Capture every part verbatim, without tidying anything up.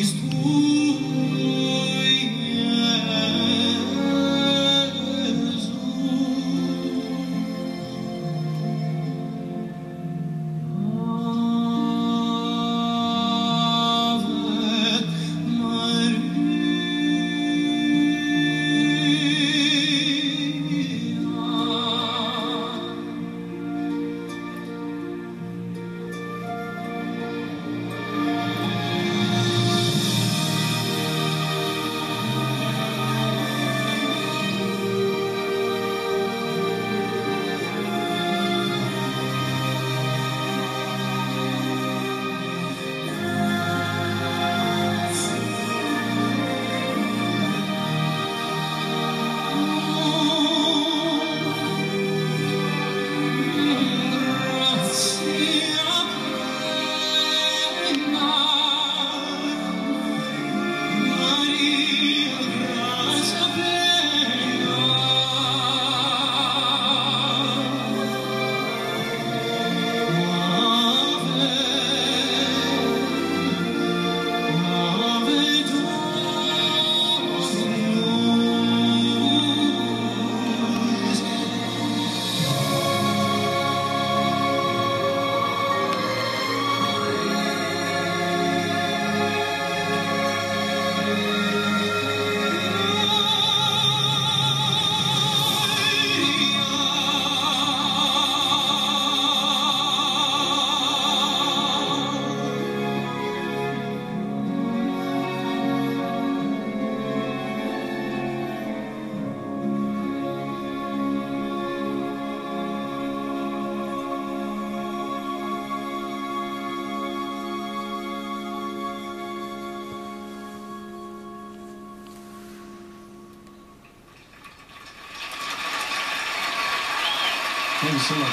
Thank you so much.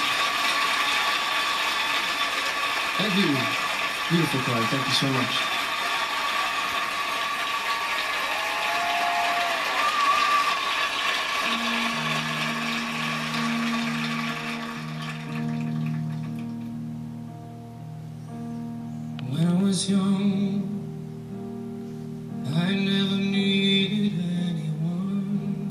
Thank you. Beautiful choir. Thank you so much. When I was young, I never needed anyone,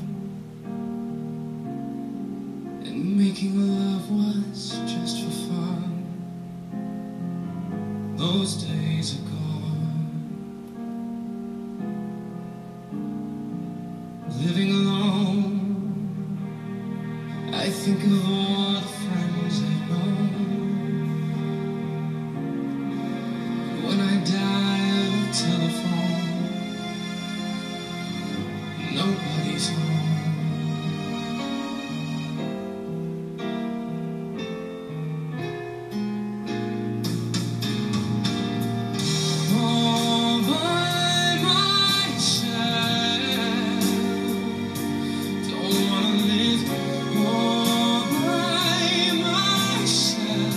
and making love was just for fun. Those days are gone. Living alone, I think of all the friends I've known. When I dial a telephone, nobody's home. All by myself, don't wanna live all by myself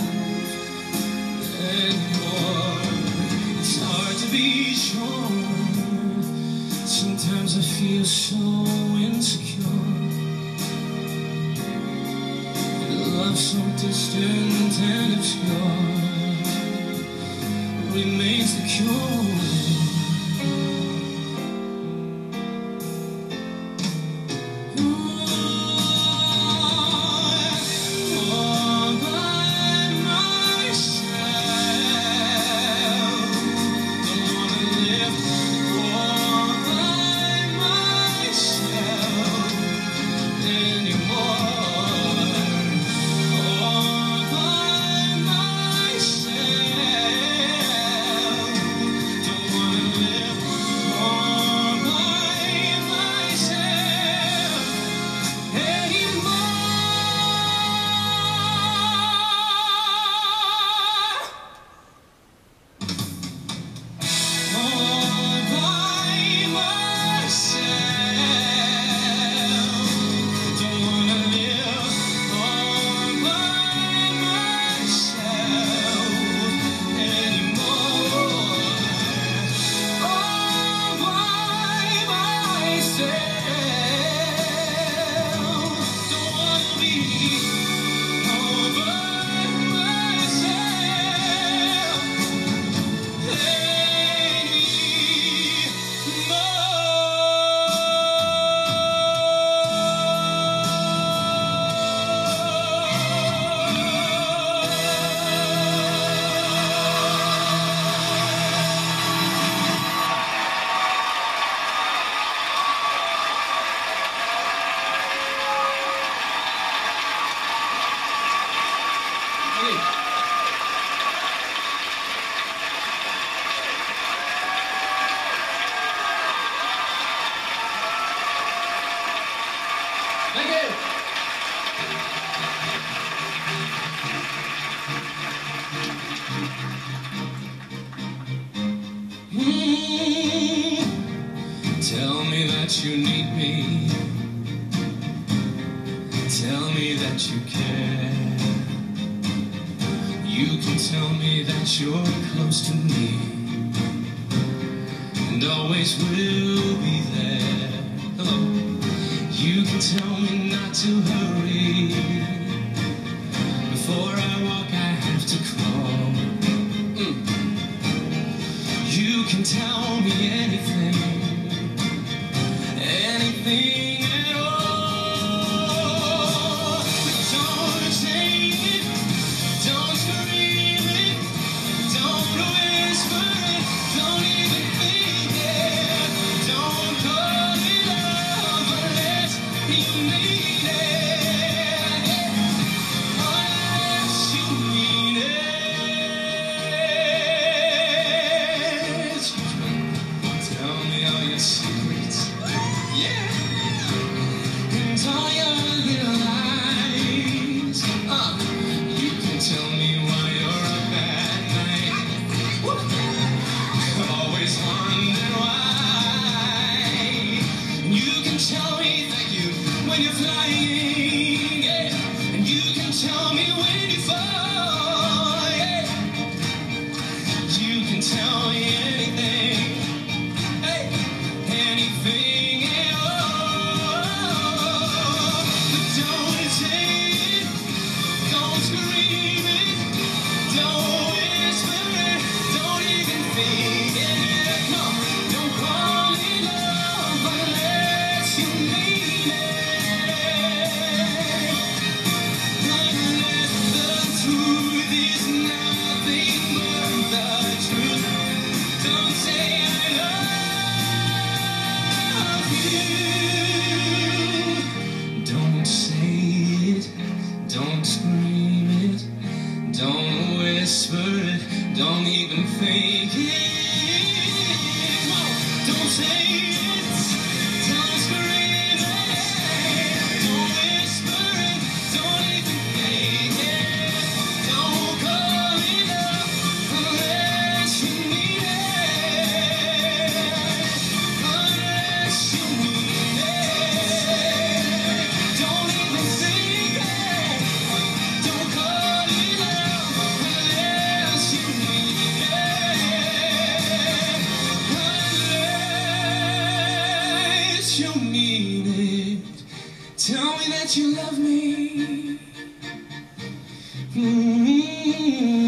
anymore. It's hard to be sure. Sometimes I feel so insecure. Love so distant and obscure remains the cure. All by myself, don't wanna live all by myself anymore. All by myself, don't that you need me. Tell me that you care. You can tell me that you're close to me and always will be there. Hello. You can tell me not to hurry. Before I walk, I have to crawl. Mm. You can tell me anything, anything at all. But don't say it, don't scream it, don't whisper it, don't even think it. Don't call it love unless you need it. Unless you need it. Tell me all your secrets, yeah, and all your little lies. Uh, you can tell me why you're up at night. Woo. Always wondering why. You can tell me thank you when you're flying, yeah. And you can tell me when you fall, yeah. You can tell me anything, hey, anything at all. But don't say it, don't scream it, don't whisper it, don't even think it. No, don't call it love unless you mean it. Unless the truth is nothing but the truth. Don't say I love you. Don't say it, don't scream it, don't whisper it, don't even think it. No, don't say it, don't scream it, don't whisper it, don't even think it. Don't call it love unless you need it. Unless you need it. Don't even think it. Don't call it love unless you need it. Unless you need it. Tell me that you love me. Mm-hmm.